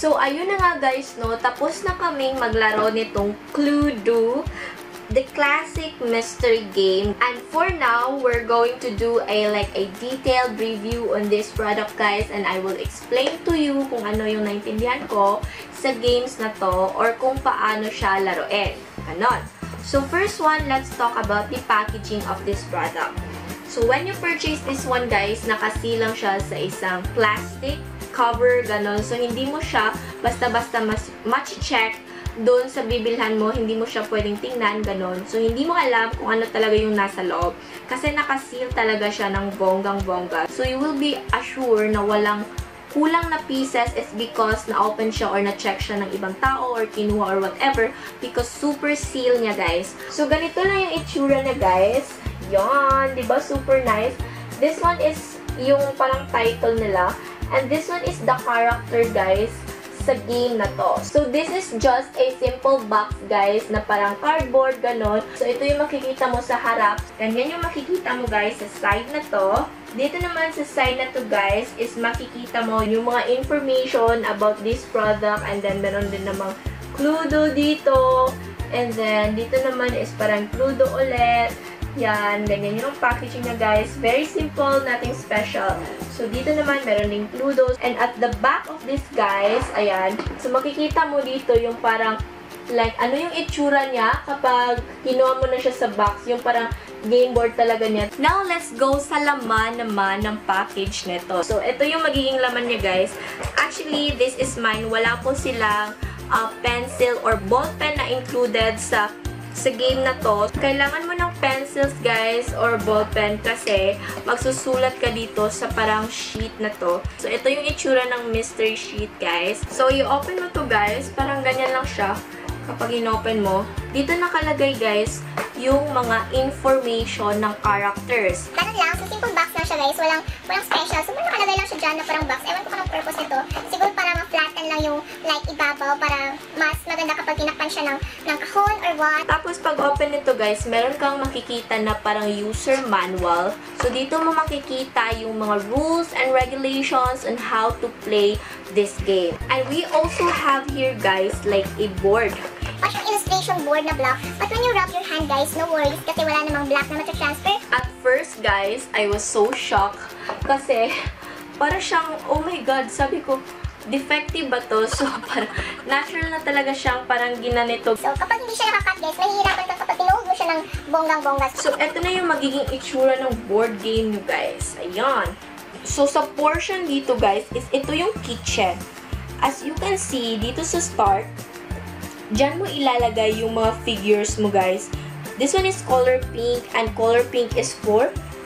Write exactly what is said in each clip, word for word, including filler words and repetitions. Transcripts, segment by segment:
So, ayun na nga guys, no? Tapos na kaming maglaro nitong Cluedo, the classic mystery game. And for now, we're going to do a like a detailed review on this product, guys. And I will explain to you kung ano yung naintindihan ko sa games na to or kung paano siya laruin. Ganon. So, first one, let's talk about the packaging of this product. So, when you purchase this one, guys, nakasilang siya sa isang plastic cover, ganon. So, hindi mo siya basta-basta match-check doon sa bibilhan mo, hindi mo siya pwedeng tingnan, ganon. So, hindi mo alam kung ano talaga yung nasa loob. Kasi nakaseal talaga siya ng bonggang-bongga. So, you will be assured na walang kulang na pieces is because na-open siya or na-check siya ng ibang tao or kinuha or whatever because super seal niya, guys. So, ganito lang yung itsura na, guys. Yan, diba? Super nice. This one is yung parang title nila. And this one is the character, guys, sa game na to. So, this is just a simple box, guys, na parang cardboard, ganon. So, ito yung makikita mo sa harap. Ganyan yung makikita mo, guys, sa side na to. Dito naman sa side na to, guys, is makikita mo yung mga information about this product. And then, meron din namang Cluedo dito. And then, dito naman is parang Cluedo ulit. Yan, ganyan yung packaging na, guys. Very simple, nothing special. So, dito naman, meron ding Cluedo. And at the back of this, guys, ayan. So, makikita mo dito yung parang, like, ano yung itsura niya kapag kinuha mo na siya sa box. Yung parang game board talaga niya. Now, let's go sa laman naman ng package nito. So, ito yung magiging laman niya, guys. Actually, this is mine. Wala po silang uh, pencil or ball pen na included sa sa game na to. Kailangan mo ng pencils, guys, or ball pen kasi magsusulat ka dito sa parang sheet na to. So, ito yung itsura ng mystery sheet, guys. So, i-open mo to, guys. Parang ganyan lang siya kapag in-open mo. Dito nakalagay, guys, yung mga information ng characters. Ganun lang. So, simple box lang siya, guys. Walang, walang special. So, nakalagay lang siya dyan na parang box. Ewan ko kung anong purpose nito. Siguro para ma-flatten lang yung like ibabaw para mas maganda kapag tinakpan siya ng, ng kahon or what. Tapos, pag open nito, guys, meron kang makikita na parang user manual. So, dito mo makikita yung mga rules and regulations on how to play this game. And we also have here, guys, like a board. Parang yung illustration board na block. But when you rub your hand, guys, no worries kasi wala namang black na matatransfer. At first, guys, I was so shocked kasi para siyang, oh my God, sabi ko, defective ba to? So, parang natural na talaga siyang parang ginanito. So, kapag hindi siya nakakat, guys, mahihirapan ka kapag tinuhog mo siya ng bonggang-bongga. So, eto na yung magiging itsura ng board game nyo, guys. Ayan. So, sa portion dito, guys, is ito yung kitchen. As you can see, dito sa start, dyan mo ilalagay yung mga figures mo, guys. This one is color pink, and color pink is for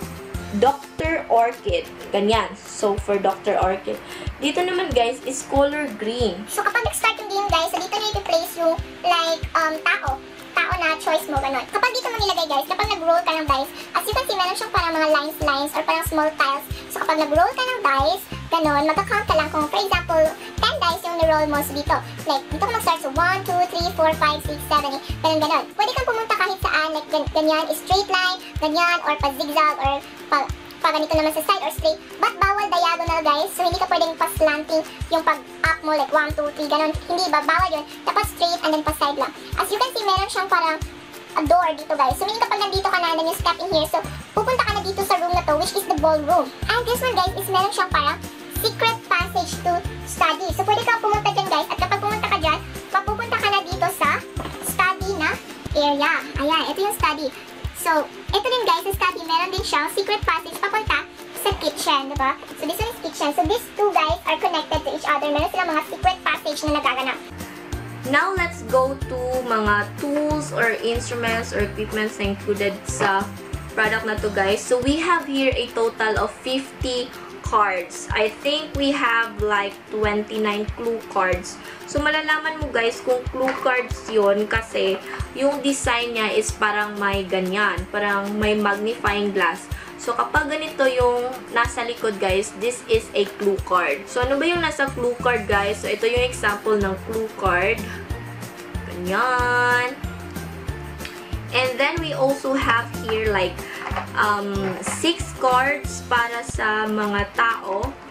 Doctor Orchid. Ganyan. So, for Doctor Orchid. Dito naman, guys, is color green. So, kapag nag-start yung game, guys, so dito nyo i-place yung, like, um, tao. Tao na choice mo, gano'n. Kapag dito mo nilagay, guys, kapag nag-roll ka ng dice, as you can see, meron siyang parang mga lines, lines, or parang small tiles. So, kapag nag-roll ka ng dice, gano'n, mag-account ka lang kung, for example, ten dice yung ni-roll mo. So, dito, like, dito ka mag-start. So, one, two, three, four, five, six, seven, eight, gano'n, gano'n. Pwede kang pumunta kahit saan, like, ganyan, straight line, ganyan, or pa-zigzag, or pa pa ganito naman sa side or straight. But bawal diagonal, guys. So, hindi ka pwedeng pa-slanting yung pag-up mo, like one, two, three, ganun. Hindi ba? Bawal yun. Dapat straight and then pa-side lang. As you can see, meron siyang parang a door dito, guys. So, meaning kapag nandito ka na, then you step in here. So, pupunta ka na dito sa room na to, which is the ballroom. And this one, guys, is meron siyang parang secret passage to study. So, pwede kang pumunta dyan, guys. At kapag pumunta ka dyan, mapupunta ka na dito sa study na area. Ayan, ito yung study. So, ito din, guys, sa study, meron din siyang secret passage papunta sa kitchen, diba? So, this one is kitchen. So, these two, guys, are connected to each other. Meron silang mga secret passage na nagaganap. Now, let's go to mga tools or instruments or equipments na included sa product na to, guys. So, we have here a total of fifty cards. I think we have like twenty-nine clue cards. So, malalaman mo, guys, kung clue cards yun kasi yung design niya is parang may ganyan. Parang may magnifying glass. So, kapag ganito yung nasa likod, guys, this is a clue card. So, ano ba yung nasa clue card, guys? So, ito yung example ng clue card. Ganyan. And then, we also have here like um, six cards para sa mga tao.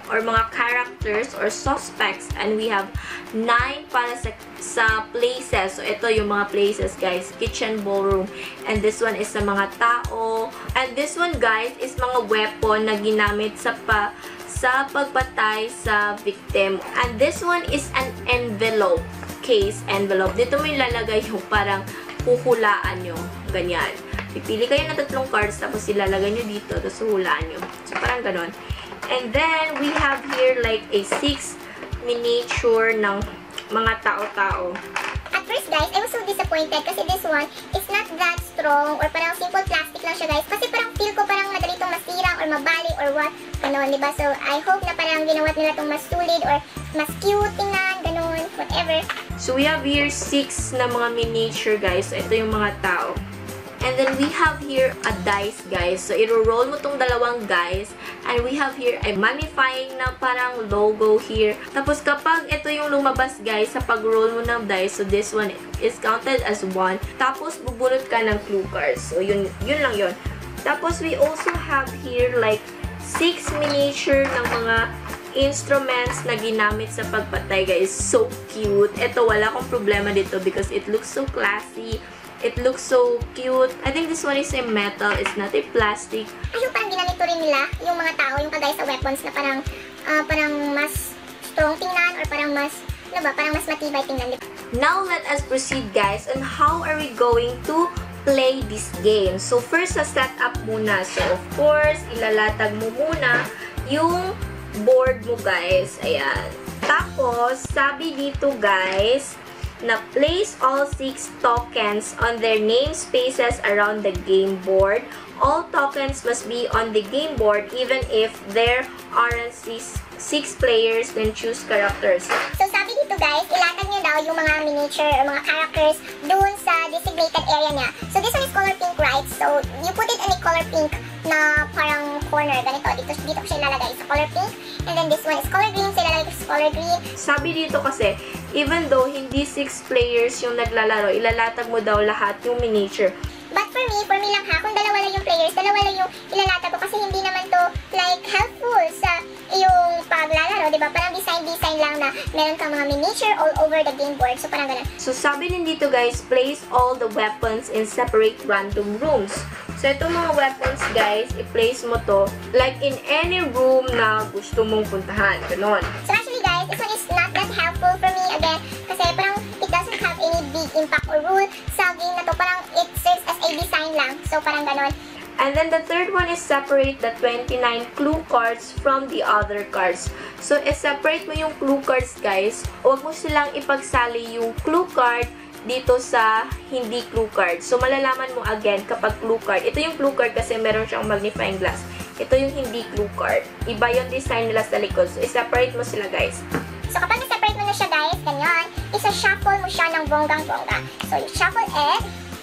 or mga characters or suspects, and we have nine para sa, sa places. So, ito yung mga places, guys. Kitchen, ballroom, and this one is sa mga tao. And this one, guys, is mga weapon na ginamit sa pa sa pagpatay sa victim. And this one is an envelope. Case envelope. Dito mo ilalagay yung parang huhulaan nyo. Ganyan. Pipili kayo ng tatlong cards, tapos ilalagay nyo dito, tapos huhulaan nyo. So, parang ganon. And then, we have here like a six miniature ng mga tao-tao. At first, guys, I was so disappointed kasi this one is not that strong or parang simple plastic lang siya, guys. Kasi parang feel ko parang madali itong masirang or mabali or what. Ganon, diba? So, I hope na parang ginawa nila itong mas solid or mas cute tingnan, ganon, whatever. So, we have here six na mga miniature, guys. So, ito yung mga tao. And then, we have here a dice, guys. So, iro-roll mo tong dalawang guys. And we have here a magnifying na parang logo here. Tapos, kapag ito yung lumabas, guys, sa pag-roll mo ng dice, so this one is counted as one. Tapos, bubulot ka ng clue cards. So, yun, yun lang yun. Tapos, we also have here like six miniature ng mga instruments na ginamit sa pagpatay, guys. So cute. Ito, wala akong problema dito because it looks so classy. It looks so cute. I think this one is a metal. It's not a plastic. Ay, yung parang ginamito rin nila yung mga tao, yung kagaya sa weapons na parang uh, parang mas strong tingnan or parang mas, ano ba, parang mas matibay tingnan. Now, let us proceed, guys, on how are we going to play this game. So, first, sa setup muna. So, of course, ilalatag mo muna yung board mo, guys. Ayan. Tapos, sabi dito, guys, na place all six tokens on their namespaces around the game board. All tokens must be on the game board even if there aren't six, six players, then choose characters. So sabi dito, guys, ilatag niyo daw yung mga miniature or mga characters dun sa designated area niya. So this one is color pink, right? So you put it in a color pink na parang corner, ganito. Dito, dito ko siya ilalagay sa color pink. And then this one is color green, so ilalagay ko sa color green. Sabi dito kasi, even though hindi six players yung naglalaro, ilalatag mo daw lahat yung miniature. But for me, for me lang ha, kung dalawa lang yung players, dalawa lang yung ilalatag ko kasi hindi naman to like helpful sa yung paglalaro, diba? Parang design-design lang na meron kang mga miniature all over the game board. So parang ganun. So sabi din dito, guys, place all the weapons in separate random rooms. So itong mga weapons, guys, i-place mo to like in any room na gusto mong puntahan. Ganon. So actually, guys, this one is not that helpful for me again kasi parang it doesn't have any big impact or rule sa game na to. Parang it serves as a design lang. So parang ganon. And then the third one is separate the twenty-nine clue cards from the other cards. So, i-separate mo yung clue cards, guys. Huwag mo silang ipagsali yung clue card dito sa hindi clue card. So, malalaman mo again kapag clue card. Ito yung clue card kasi meron siyang magnifying glass. Ito yung hindi clue card. Iba yung design nila sa likod. So, i-separate mo sila, guys. So, kapag na-separate mo na siya, guys, ganyan, isa-shuffle mo siya ng bonggang-bongga. So, you shuffle it,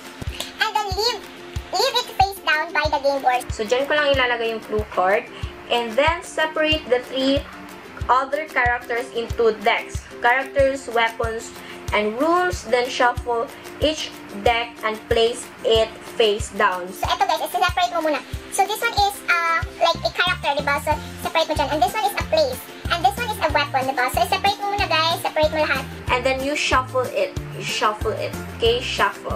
and then leave, leave it face down by the game board. So, dyan ko lang ilalagay yung clue card. And then, separate the three other characters into decks. Characters, weapons, and rooms. Then, shuffle each deck and place it face down. So, eto guys, isa-separate mo muna. So, this one is uh, like a character, diba? So, separate mo dyan. And this one is a place. And this one is a weapon, diba? So, separate mo muna, guys. Separate mo lahat. And then, you shuffle it. You shuffle it. Okay? Shuffle.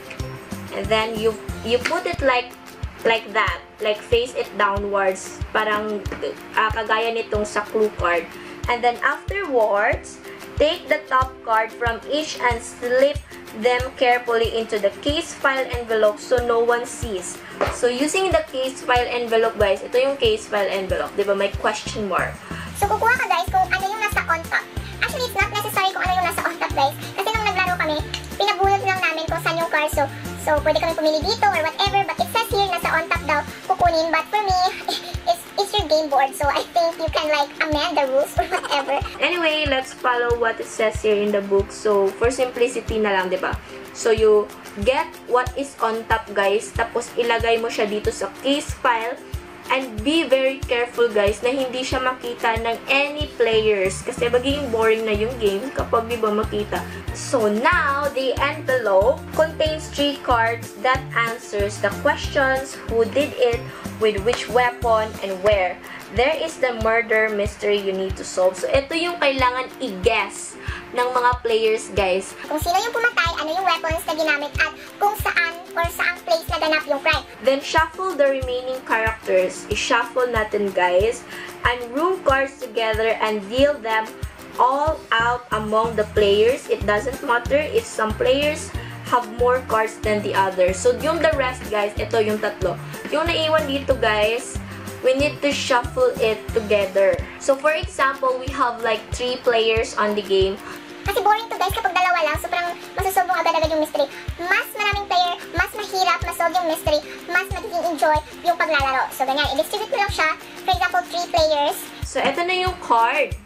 And then, you you put it like like that. Like, face it downwards. Parang uh, kagaya nitong sa clue card. And then, afterwards, take the top card from each and slip them carefully into the case file envelope so no one sees. So, using the case file envelope, guys, ito yung case file envelope. Diba? May question mark. So, kukuha ka, guys, kung ano yung nasa on top. Actually, it's not necessary kung ano yung nasa on top, guys. Kasi nung naglaro kami, pinabulot lang namin kung saan yung card. So, so pwede kami pumili dito or whatever. But it says here, nasa on top daw kukunin. But for me, it's, it's your game board. So, I think you can, like, amend the rules or whatever. Anyway, let's follow what it says here in the book. So, for simplicity na lang, diba? So, you get what is on top, guys. Tapos, ilagay mo siya dito sa case file. And be very careful, guys, na hindi siya makita ng any players. Kasi magiging boring na yung game kapag di ba makita. So now, the envelope contains three cards that answers the questions, who did it, with which weapon, and where. there is the murder mystery you need to solve. So, ito yung kailangan i-guess ng mga players, guys. Kung sino yung pumatay, ano yung weapons na ginamit, at kung saan or saang place na ganap yung crime. Then, shuffle the remaining characters. I-shuffle natin, guys. And room cards together and deal them all out among the players. It doesn't matter if some players have more cards than the others. So, yung the rest, guys, ito yung tatlo. Yung naiwan dito, guys, we need to shuffle it together. So, for example, we have like three players on the game. Kasi boring to, guys, kapag dalawa lang, sobrang masusolve mo agad-agad yung mystery. Mas maraming player, mas mahirap masolve yung mystery, mas magiging enjoy yung paglalaro. So, ganyan, i-distribute ko lang siya. For example, three players. So, ito na yung card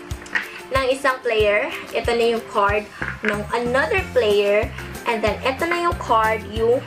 ng isang player. Ito na yung card ng another player. And then, ito na yung card yung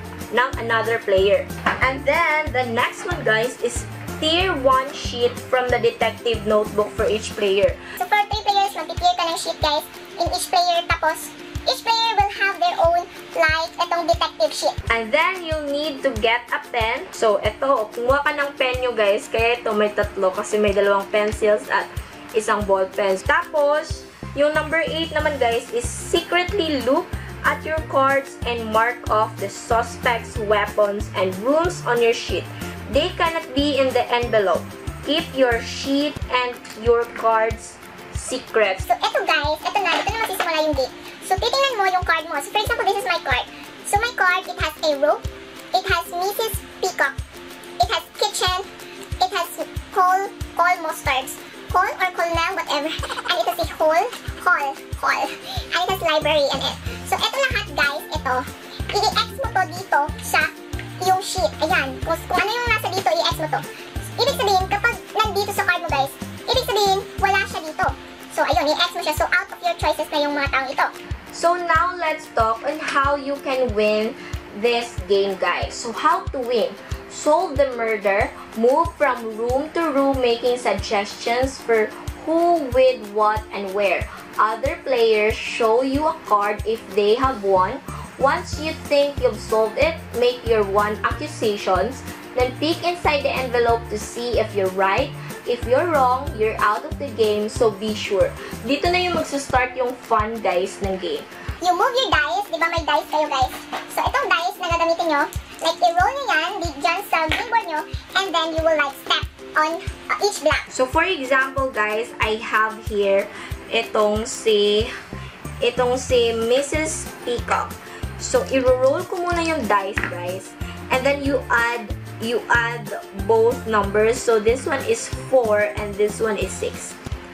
ng another player. And then, the next one, guys, is tier one sheet from the detective notebook for each player. So, for three players, mag-tier ka ng sheet, guys, in each player. Tapos, each player will have their own, like, itong detective sheet. And then, you'll need to get a pen. So, ito, kumuha ka ng pen nyo, guys. Kaya ito, may tatlo kasi may dalawang pencils at isang ball pen. Tapos, yung number eight naman, guys, is secretly look at your cards and mark off the suspect's weapons and rooms on your sheet. They cannot be in the envelope. Keep your sheet and your cards secret. So, eto guys, eto na, ito na masisimula yung game. So, titingnan mo yung card mo. So, for example, this is my card. So, my card, it has a rope, it has Missus Peacock, it has kitchen, it has coal, coal mustards, coal or colonel, whatever. And it has a hole, hall, hall. And it has library in it. So, eto lahat guys, ito, i-X mo to dito sa yung sheet. Ayan, kung, kung ano yung nasa dito, i-X mo to. Ibig sabihin, kapag nandito sa card mo guys, ibig sabihin, wala siya dito. So, ayun, i-X mo siya. So, out of your choices na yung mga taong ito. So, now let's talk on how you can win this game, guys. So, how to win? Solve the murder, move from room to room making suggestions for who, with, what, and where. Other players show you a card if they have one. Once you think you've solved it, make your one accusations. Then peek inside the envelope to see if you're right. If you're wrong, you're out of the game, so be sure. Dito na yung magsa-start yung fun, guys, ng game. You move your dice, di ba may dice kayo guys? So, itong dice na gagamitin nyo, like i-roll nyo yan, dyan sa green board nyo, and then you will like step on uh, each block. So, for example, guys, I have here itong si, itong si Missus Peacock. So, i-roll ko muna yung dice, guys. And then, you add, you add both numbers. So, this one is four and this one is six.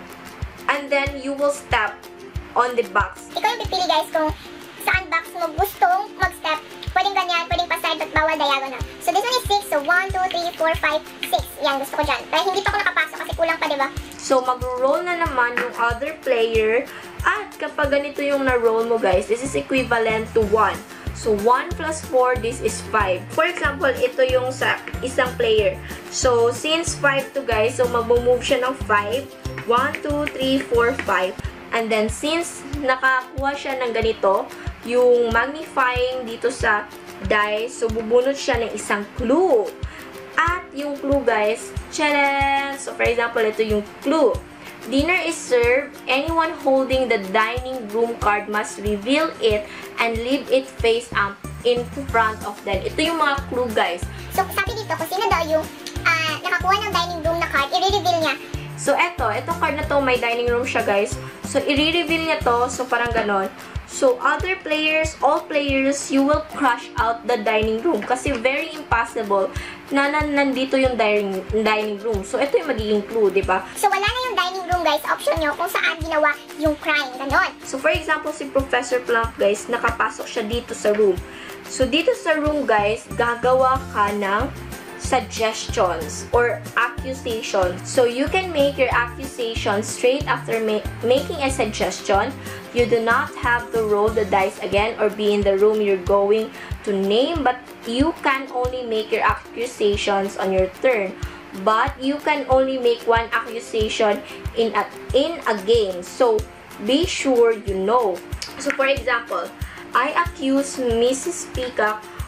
And then, you will step on the box. Ikaw yung pipili, guys, kung saan box mo gustong mag-step. Pwedeng ganyan, pwedeng pa-side, but bawal diagonal. So, this one is six. So, one, two, three, four, five, six. Yan, gusto ko dyan. Pero hindi pa ako nakapasok kasi kulang pa, diba? So, mag-roll na naman yung other player. At kapag ganito yung na-roll mo, guys, this is equivalent to one. So, one plus four, this is five. For example, ito yung sa isang player. So, since five to, guys, so mag-move siya ng five. one, two, three, four, five. And then, since nakakuha siya ng ganito, yung magnifying dito sa dice, so bubunot siya ng isang clue. At yung clue, guys, tcharan! So, for example, ito yung clue. Dinner is served. Anyone holding the dining room card must reveal it and leave it face up in front of them. Ito yung mga clue, guys. So, sabi dito, kung sino daw yung uh, nakakuha ng dining room na card, i-reveal niya. So, eto, etong card na to, may dining room siya, guys. So, i-reveal niya to. So, parang ganon. So, other players, all players, you will crush out the dining room. Kasi very impossible na nandito yung dining, dining room. So, ito yung magiging clue, di ba? So, wala na yung dining room, guys. Option nyo kung saan ginawa yung crime. Ganon. So, for example, si Professor Plump, guys, nakapasok siya dito sa room. So, dito sa room, guys, gagawa ka ng suggestions or accusations. So, you can make your accusation straight after ma making a suggestion. You do not have to roll the dice again or be in the room you're going to name, but you can only make your accusations on your turn. But you can only make one accusation in a, in a game. So, be sure you know. So, for example, I accuse Missus Peacock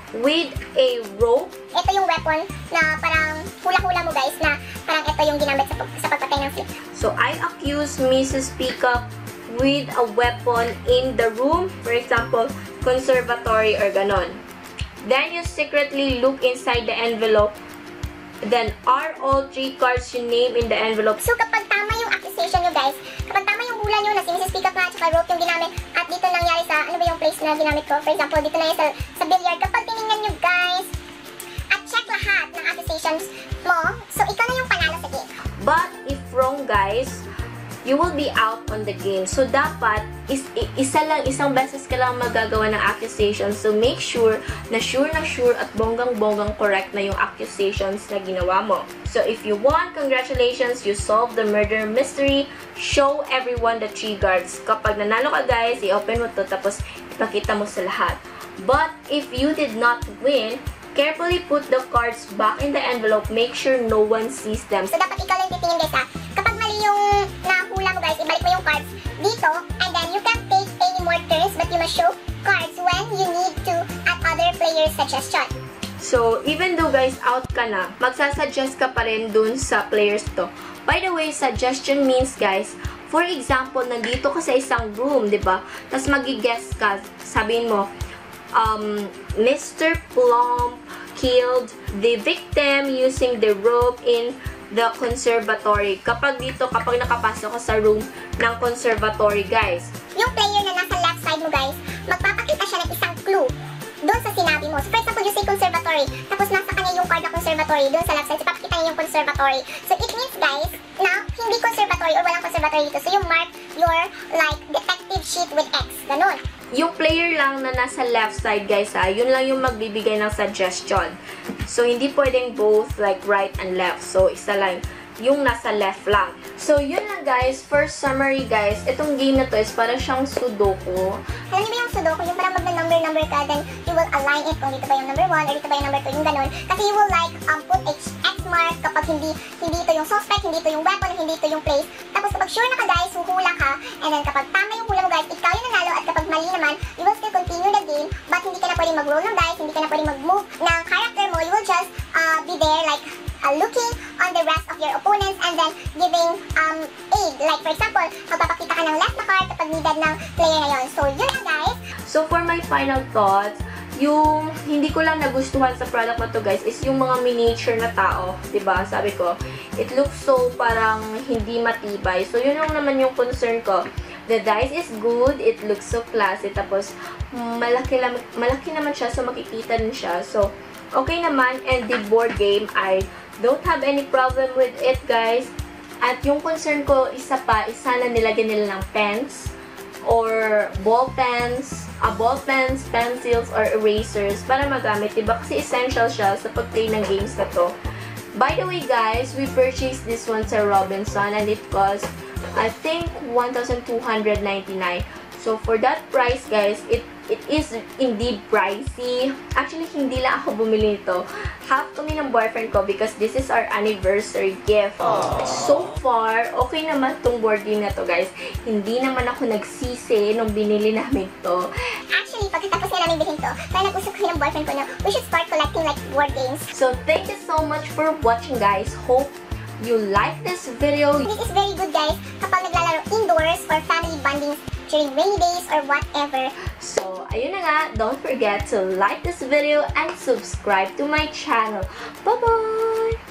with a rope. Ito yung weapon na parang hula-hula mo guys, na parang ito yung ginamit sa, sa pagpatay ng snake. So, I accuse Missus Peacock with a weapon in the room. For example, conservatory or ganon. Then, you secretly look inside the envelope. Then, are all three cards you name in the envelope? So, kapag tama yung accusation nyo guys, kapag tama yung hula nyo na si Missus Peacock nga, tsaka rope yung ginamit, at dito nangyari sa, ano ba yung place na ginamit ko? For example, dito na yung sa, sa billiard. Kapag tinignan nyo guys, at check lahat ng accusations mo, so ikaw na yung panalo sa game. But, if wrong guys, you will be out on the game. So, dapat, is, isa lang, isang beses ka lang magagawa ng accusation. So, make sure na sure na sure at bonggang-bonggang correct na yung accusations na ginawa mo. So, if you won, congratulations, you solved the murder mystery. Show everyone the three guards. Kapag nanalo ka guys, i-open mo to, tapos ipakita mo sa lahat. But, if you did not win, carefully put the cards back in the envelope. Make sure no one sees them. So, dapat ikaw lang titingin guys ha. Kapag mali yung nahula mo guys, ibalik mo yung cards dito, and then you can't take any more turns, but you must show cards when you need to at other players' suggestion. So, even though guys, out ka na, magsasuggest ka pa rin dun sa players to. By the way, suggestion means guys, for example, nandito ka sa isang room, di ba? Tapos magi-guess ka, sabihin mo, um, Mister Plum killed the victim using the rope in the conservatory. Kapag dito, kapag nakapasok ka sa room ng conservatory, guys. Yung player na nasa left side mo, guys, magpapakita siya ng isang clue doon sa sinabi mo. So, for example, you say conservatory, tapos nasa kanya yung card na conservatory doon sa left side, so papakita niya yung conservatory. So, it means, guys, na hindi conservatory or walang conservatory dito. So, you mark your, like, detective sheet with X. Ganon. Yung player lang na nasa left side, guys, ha, yun lang yung magbibigay ng suggestion. So, hindi pwedeng both, like, right and left. So, isa lang yung nasa left lang. So, yun lang, guys. First summary, guys. Itong game na to is para siyang Sudoku. Alam niyo ba yung Sudoku? Yung parang magna-number-number ka, then you will align it kung dito ba yung number one or dito ba yung number two, yung ganon. Kasi you will, like, um, put X mark kapag hindi hindi ito yung suspect, hindi ito yung weapon, hindi ito yung place. Tapos, kapag sure na ka, guys, huhula ka. And then, kapag tama yung hula mo, guys, ikaw yung nanalo. At kapag mali naman, you will still continue the game, but hindi ka na pwedeng mag-roll ng dice, hindi ka na pwedeng mag-move ng character mo. You will just uh, be there, like, uh, looking on the rest of your opponents and then giving um, aid. Like, for example, magpapakita ka ng left na card kapag needed ng player na yun. So, yun lang, guys. So, for my final thoughts, yung hindi ko lang nagustuhan sa product na to, guys, is yung mga miniature na tao. Diba? Sabi ko, it looks so parang hindi matibay. So, yun lang naman yung concern ko. The dice is good, it looks so classy, tapos malaki, lang, malaki naman siya, so makikita din siya. So, okay naman, and the board game, I don't have any problem with it, guys. At yung concern ko, isa pa, is sana nilagyan nila ng pens, or ball pens, uh, ball pens, pencils, or erasers para magamit, diba? Kasi essential siya sa pag-play ng games na to. By the way, guys, we purchased this one sa Robinson, and it cost, I think, one thousand two hundred ninety-nine. So, for that price, guys, it it is indeed pricey. Actually, hindi lang ako bumili nito. Half kami ng boyfriend ko because this is our anniversary gift. Aww. So far, okay naman tong board game na to, guys. Hindi naman ako nagsisi nung binili namin to. Actually, pagkatapos na namin bilhin to, kaya nag-usap kami ng boyfriend ko na we should start collecting like board games. So, thank you so much for watching, guys. Hope you like this video. This is very good, guys, kapag naglalaro indoors or family bonding during rainy days or whatever. So, ayun na nga, don't forget to like this video and subscribe to my channel. Bye-bye!